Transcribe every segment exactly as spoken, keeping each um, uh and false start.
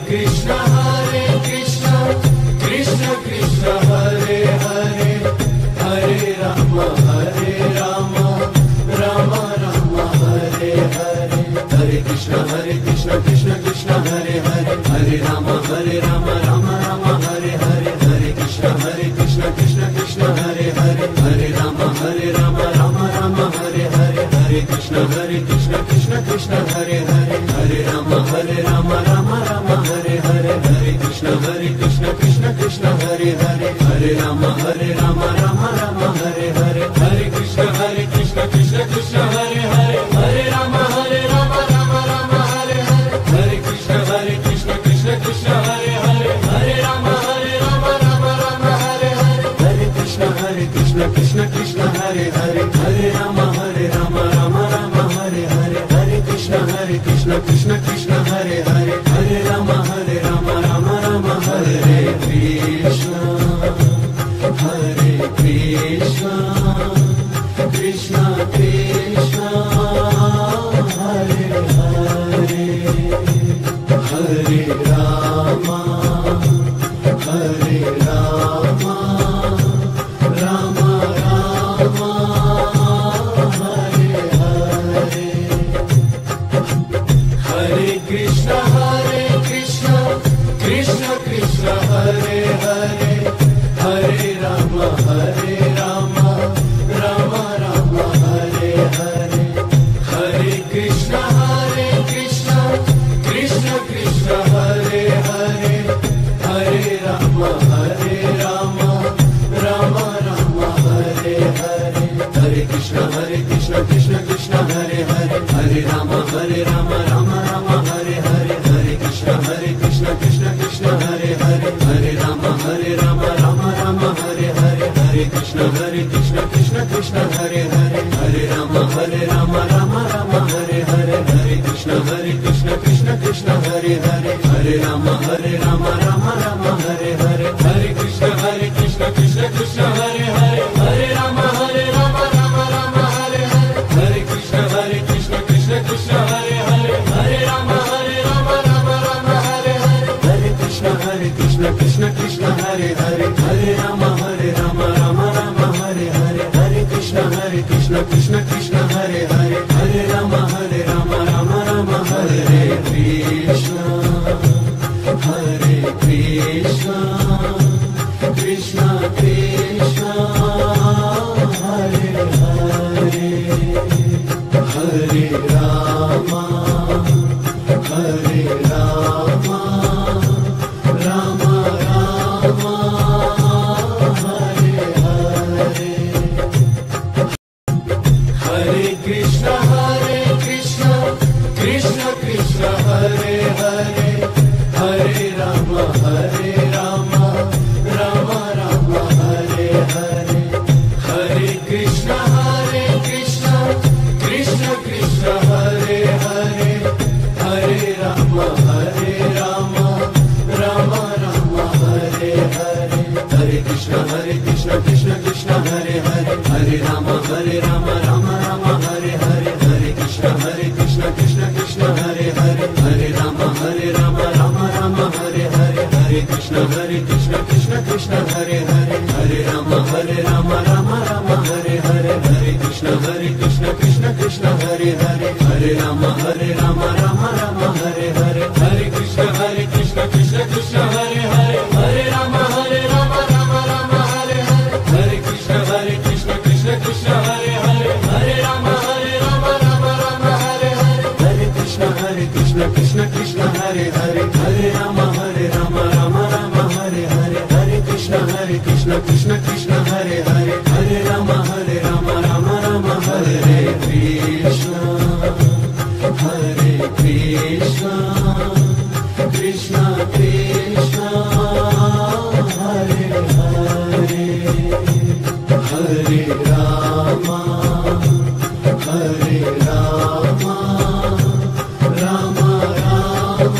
Krishna Hare Krishna Krishna Krishna Hare Hare Hare Ram Hare Ram Ram Ram Hare Hare Hare Krishna Hare Krishna Krishna Krishna Hare Hare Hare Ram Hare Ram Ram Ram Hare Hare Hare Krishna Hare Krishna Krishna Krishna Hare Hare Hare Ram Hare Ram Ram Ram Hare Hare Hare Krishna Hare Krishna Krishna Krishna Hare Hare Hare Ram Hare Ram Ram Ram Hare Hare Hare Krishna Hare Krishna Krishna Krishna Hare Hare Hare Ram Hare Ram Ram Ram Hare Hare Hare Krishna Hare Krishna Krishna Krishna Hare Hare Hare Ram Hare Ram Ram Ram Hare Hare Hare Krishna Hare Krishna Krishna Krishna Hare Hare Hare Ram Hare Ram Ram Ram Hare Hare Hare Krishna Hare Krishna Krishna Krishna Hare Hare Hare Ram Hare Ram Ram Ram Hare Hare Hare Krishna Hare Krishna Krishna Krishna Hare Hare Hare Ram Hare Ram Ram Ram Hare Krishna Hare Krishna Krishna Krishna Hare Hare Hare Ram Hare Ram Ram Ram Hare Hare Hare Krishna Hare Krishna Krishna Krishna Hare Hare Hare Ram Hare Ram Ram Ram Hare Hare Hare Krishna Hare Krishna Krishna Krishna Hare Hare Hare Ram Hare Ram Ram Ram Hare Hare Hare Krishna Hare Krishna Krishna Krishna Hare Hare Hare Ram Hare Ram Ram Ram Hare Hare Hare Krishna Hare Krishna Krishna Krishna Hare Hare Hare Ram Hare Ram Ram Ram Hare Hare Hare Krishna Hare Krishna Krishna Krishna Hare Hare Hare Ram Hare Ram Ram Ram Hare Hare Hare Krishna Hare Krishna Krishna Krishna Hare Hare Hare Ram Hare Ram Ram Ram Hare Hare Hare Krishna Hare Krishna Krishna Krishna Hare Hare Hare Ram Hare Ram Ram Ram Hare Hare Hare Krishna Hare Krishna Krishna Krishna Hare Hare Hare Ram Hare Ram Ram Ram Hare Hare Hare Krishna Hare Krishna Krishna Krishna Hare Hare Hare Ram Hare Ram Ram Ram Hare Hare Hare Krishna Hare Krishna Krishna Krishna Hare Hare Hare Ram Hare Ram Ram Ram Hare Krishna Hare Krishna Krishna Krishna Hare Hare Hare Ram Hare Ram Ram Ram Hare Hare Hare Krishna Hare Krishna Krishna Krishna Hare Hare Hare Ram Hare Ram Ram Ram Hare Hare Hare Krishna Hare Krishna Krishna Krishna Hare Hare Hare Ram Hare Ram Ram Ram Hare Hare Hare Krishna Hare Krishna Krishna Krishna Hare Hare Hare Ram Hare Ram Ram Ram Hare Hare Hare Krishna Hare Krishna Krishna Krishna Hare Hare Hare Ram Hare Ram Ram Ram Hare Hare Hare Krishna Hare Krishna Krishna Krishna Hare Hare Hare Ram Hare Ram Ram Ram Hare Hare Hare Krishna Hare Krishna Krishna Krishna Hare Hare Hare Ram Hare Ram Ram Ram Hare Hare Hare Krishna Hare Krishna Krishna Krishna Hare Hare Hare Ram Hare Ram Ram Ram Hare Hare Hare Krishna Hare Krishna Krishna Krishna Hare Hare Hare Ram Hare Ram Ram Ram Hare Hare Hare Krishna Hare Krishna Krishna Krishna Hare Hare Hare Ram Hare Ram Ram Ram Hare Hare Hare Krishna Hare Krishna Krishna Krishna Hare Hare Hare Ram Hare Ram Ram Ram Hare Krishna Hare Krishna Krishna Krishna Hare Hare Hare Ram Hare Ram Ram Ram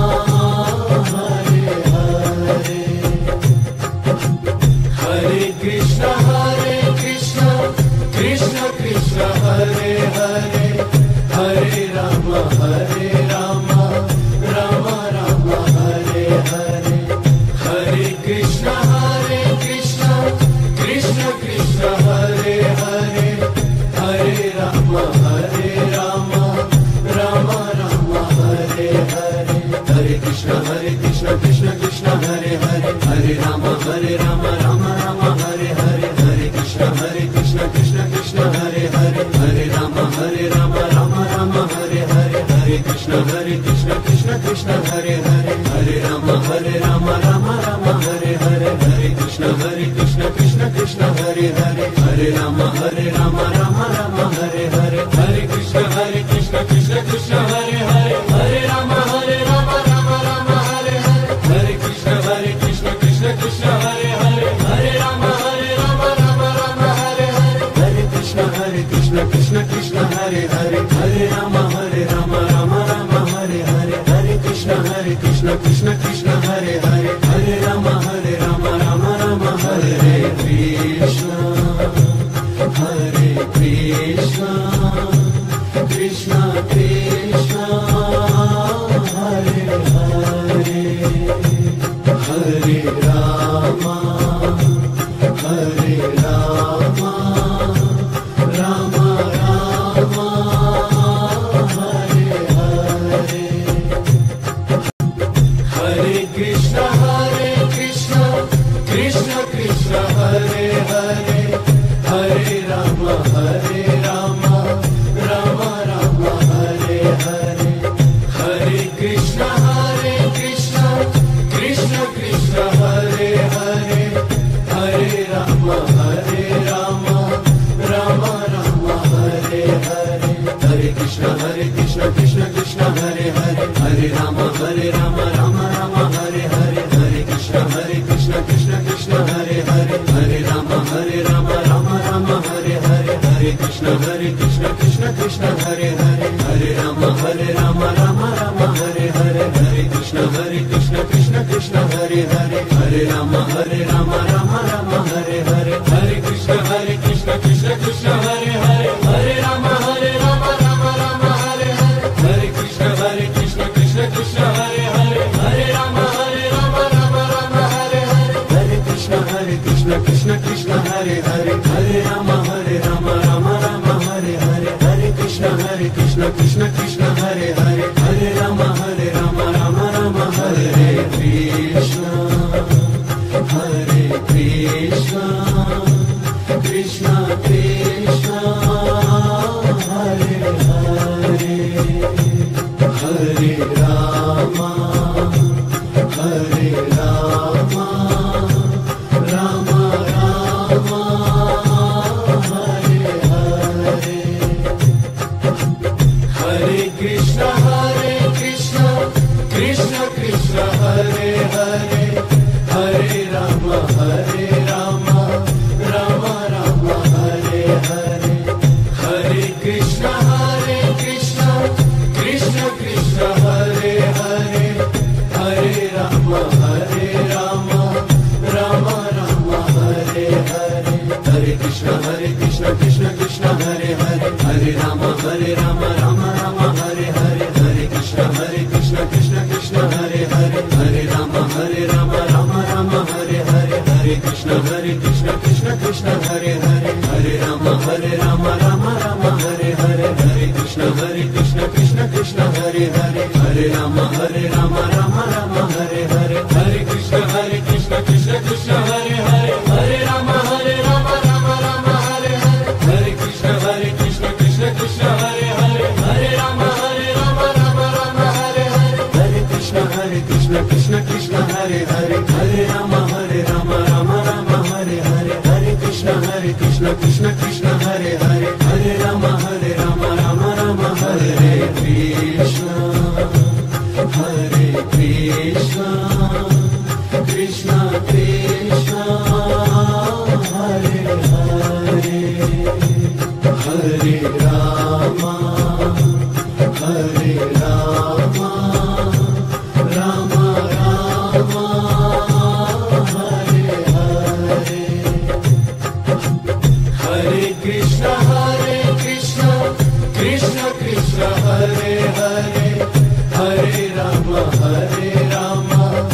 Hare Hare Hare Krishna Hare Krishna Krishna Krishna Hare Hare Hare Ram Hare Ram Ram Ram Hare Krishna Krishna Krishna Hare Hare Hare Ram Hare Ram Ram Ram Hare Hare Hare Krishna Hare Krishna Krishna Krishna Hare Hare Hare Ram Hare Ram Ram Ram Hare Hare Hare Krishna Hare Krishna Krishna Krishna Hare Hare Hare Ram Hare Ram Ram Ram Hare Hare Hare Krishna Hare Krishna Krishna Krishna Hare Hare Hare Ram Hare Ram Ram Ram Hare Hare Hare Krishna Hare Krishna Krishna Krishna Hare Hare Hare Ram Hare Ram Ram Ram Hare Hare Hare Krishna Hare Krishna Krishna Krishna Hare Hare Hare Ram Hare Ram Ram Ram Hare Hare Hare Krishna Hare Krishna Krishna Krishna Hare Hare Hare Ram Hare Ram Ram Ram Hare Hare Hare Krishna Hare Krishna Krishna Krishna Hare Hare Hare Ram Hare Ram Ram Ram Hare Krishna Hare Krishna Krishna Krishna Hare Hare Hare Ram Hare Ram Ram Ram Hare Hare Hare Krishna Hare Krishna Krishna Krishna Hare Hare Hare Ram Hare Ram Ram Ram Hare Hare Hare Krishna Hare Krishna Krishna Krishna Hare Hare Hare Ram Hare Ram Ram Ram Hare Hare Hare Krishna Hare Krishna Krishna Krishna Hare Hare Hare Ram Hare Ram Ram Ram Hare Hare Hare Krishna Hare Krishna Krishna Krishna Hare Hare Hare Ram Hare Ram Ram Ram Hare Hare Hare Krishna Hare Krishna Krishna Krishna Hare Hare Hare Ram Hare Ram Ram Ram Hare Hare Hare Krishna Hare Krishna Krishna Krishna Hare Hare Hare Ram Hare Ram Ram Ram Hare Hare Hare Krishna Hare Krishna Krishna Krishna Hare Hare Hare Ram Hare Ram Ram Ram Hare Hare Hare Krishna Hare Krishna Krishna Krishna Hare Hare Hare Ram Hare Ram Ram Ram Hare Hare Hare Krishna Hare Krishna Krishna Krishna Hare Hare Hare Ram Hare Ram Ram Ram Hare Hare Hare Krishna Hare Krishna Krishna Krishna Hare Hare Hare Ram Hare Ram Ram Ram Hare Krishna Hare Krishna Krishna Krishna Hare Hare Hare Ram Hare Ram Ram Ram Hare Hare Hare Krishna Hare Krishna Krishna Krishna Hare Hare Hare Ram Hare Ram Ram Ram Hare Hare Hare Krishna Hare Krishna Krishna Krishna Hare Hare Hare Ram Hare Ram Ram Ram Hare Hare Hare Krishna Hare Krishna Krishna Krishna Hare Hare Hare Ram Hare Ram Ram Ram Hare Hare Hare Krishna Hare Krishna Krishna Krishna Hare Hare Hare Ram Hare Ram Ram Ram Hare Hare Hare Krishna Hare Krishna Krishna Krishna Hare Hare Hare Ram Hare Ram Ram Ram Hare Hare Hare Krishna Hare Krishna Krishna Krishna Hare Hare Hare Ram Hare Ram Ram Ram Hare Hare Hare Krishna Hare Krishna Krishna Krishna Hare Hare Hare Ram Hare Ram Ram Ram Hare Hare Hare Krishna Hare Krishna Krishna Krishna Hare Hare Hare Ram Hare Ram Ram Ram Hare Hare Hare Krishna Hare Krishna Krishna Krishna Hare Hare Hare Ram Hare Ram Ram Ram Hare Hare Hare Krishna Hare Krishna Krishna Krishna Hare Hare Hare Ram Hare Ram Ram Ram Hare Krishna Hare Krishna Krishna Krishna Hare Hare Hare Ram Hare Ram Ram Ram Hare Hare Hare Krishna Hare Krishna Krishna Krishna Hare Hare Hare Ram Hare Ram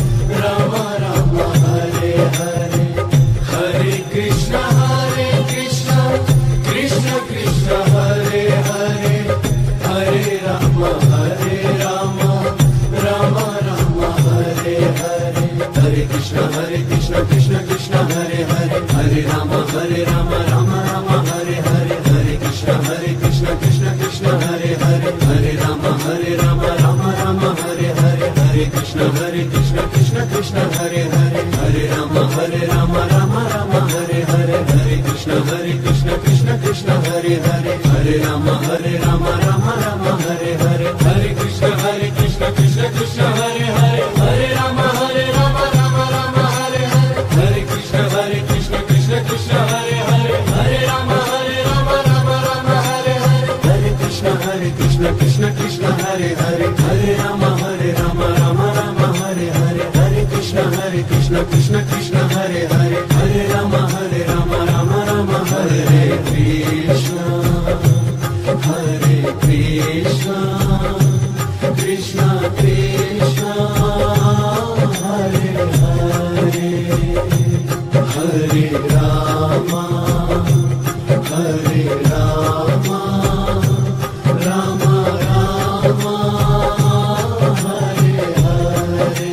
Hare Krishna Hare Krishna Krishna Krishna Hare Hare Hare Rama Hare Rama Rama Rama Hare Hare Hare Krishna Hare Krishna Krishna Krishna Hare Hare Hare Rama Hare Rama Rama Rama Hare Hare Hare Krishna Hare Krishna Krishna Krishna Hare Hare Hare Rama Hare Rama Rama Rama Hare Hare Hare Krishna Hare Krishna Krishna Krishna Hare Hare Hare Rama Hare Rama Rama Rama Hare Hare Hare Krishna Hare Krishna Krishna Krishna Hare Hare Hare Rama Hare Rama Rama Rama Hare Hare Hare Krishna Hare Krishna Krishna Krishna Hare Hare Hare Rama Hare Rama Rama Rama Hare Hare Hare Krishna Hare Krishna Krishna Krishna Hare Hare Hare Rama Hare Rama Rama Rama Hare Hare Hare Krishna Hare Krishna Krishna Krishna Hare Hare Hare Rama Hare Rama Rama Rama Hare Krishna Hare Krishna Krishna Krishna Hare Hare Hare Rama Hare Rama Rama Rama Hare Hare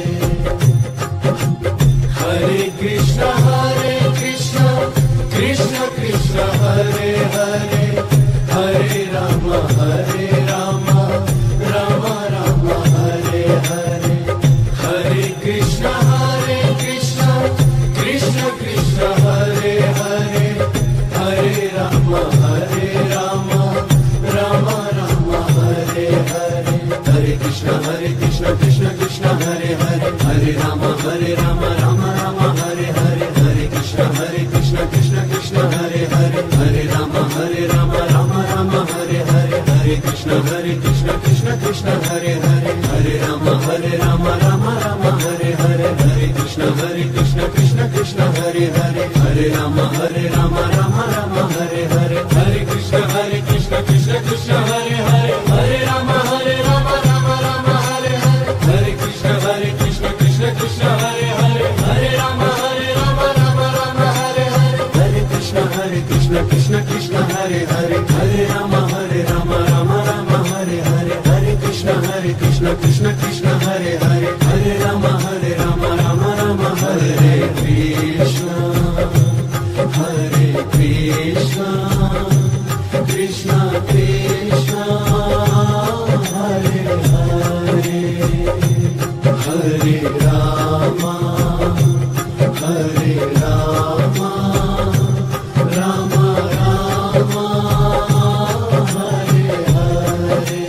Hare Krishna Hare Krishna Krishna Krishna Hare Hare Hare Rama Hare Rama Rama Rama Hare Hare Hare Krishna Hare Krishna Krishna Krishna Hare Hare Hare Rama Hare Rama Rama Rama Hare Hare Hare Krishna Hare Krishna Krishna Krishna Hare Hare Hare Rama Hare Rama Rama Rama Hare Hare Hare Krishna Hare Krishna Krishna Krishna Hare Hare Hare Rama Hare Rama Rama Rama Hare Hare Hare Krishna Hare Krishna Krishna Krishna Hare Hare Hare Rama Hare Rama Rama Rama Hare Hare Hare Krishna Hare Krishna Krishna Krishna Hare Hare Hare Rama Hare Rama Rama Rama Hare Hare Hare Krishna Hare Krishna Krishna Krishna Hare Hare Hare Rama Hare Rama Rama Rama Hare Hare Hare Krishna Hare Krishna Krishna Krishna Hare Hare Hare Rama Hare Rama Rama Rama Hare Hare Hare Krishna Hare Krishna Krishna Krishna Hare Hare Hare Rama Hare Rama Rama Rama Hare Hare Hare Krishna Hare Krishna Krishna Krishna Hare Hare Hare Rama Hare Rama Rama Rama Hare Krishna Hare Krishna Krishna Krishna Hare Hare Hare Rama Hare Rama Rama Rama Hare Hare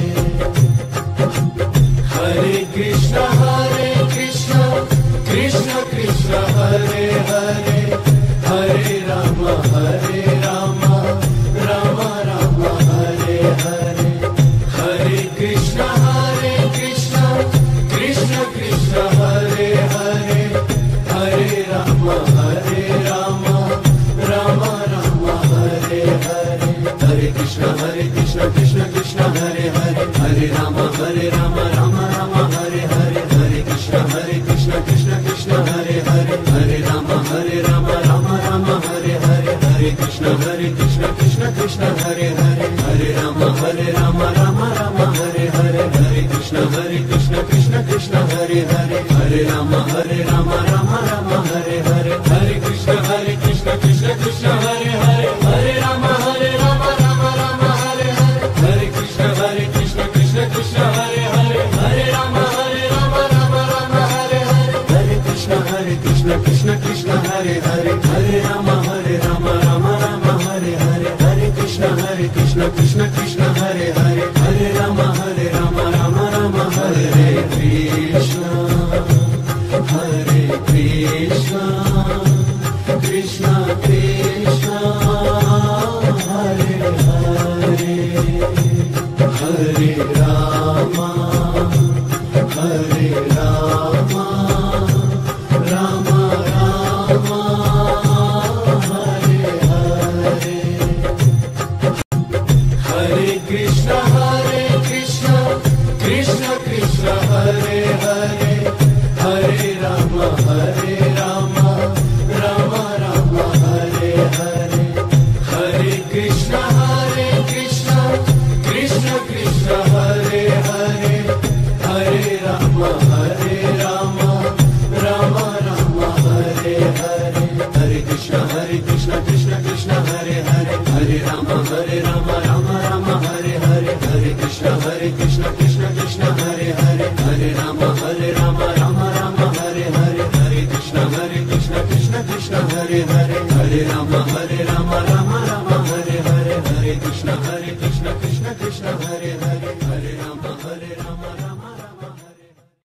Hare Krishna Hare Krishna Krishna Krishna Hare Hare Hare Rama Hare Rama Rama Rama Hare Hare Hare Krishna Hare Krishna Krishna Krishna Hare Hare Hare Rama Hare Rama Rama Rama Hare Hare Hare Krishna Hare Krishna Krishna Krishna Hare Hare Hare Rama Hare Rama Rama Rama Hare Hare Hare Krishna Hare Krishna Krishna Krishna Hare Hare Hare Rama Hare Rama Rama Rama Hare Hare Hare Krishna Hare Krishna Krishna Krishna Hare Hare Hare Rama Hare Rama Rama Rama Hare Hare Hare Krishna Hare Krishna Krishna Krishna Hare Hare Hare Rama Hare Rama Rama Rama Hare Hare Hare Krishna Hare Krishna Krishna Krishna Hare Hare Hare Rama Hare Rama Rama Rama Hare Hare Hare Krishna Hare Krishna Krishna Krishna Hare Hare Hare Rama Hare Rama Rama Rama Hare Hare Hare Krishna Hare Krishna Krishna Krishna Hare Hare Hare Rama Hare Rama Rama Rama Hare Hare Hare Krishna Hare Krishna Krishna Krishna Hare Hare Hare Rama Hare Rama Rama Rama Hare Krishna Hare Krishna Krishna Krishna Hare Hare Hare Rama Hare Rama Rama Rama Hare Rama Hare Rama Rama Rama Hare Hare Hare Krishna Hare Krishna Krishna Krishna Hare Hare Hare Rama Hare Rama Rama Rama Hare Hare Hare Krishna Hare Krishna Krishna Krishna Hare Hare Hare Rama Hare Rama Rama Rama Hare Hare Hare Krishna Hare Krishna Krishna Krishna Hare Hare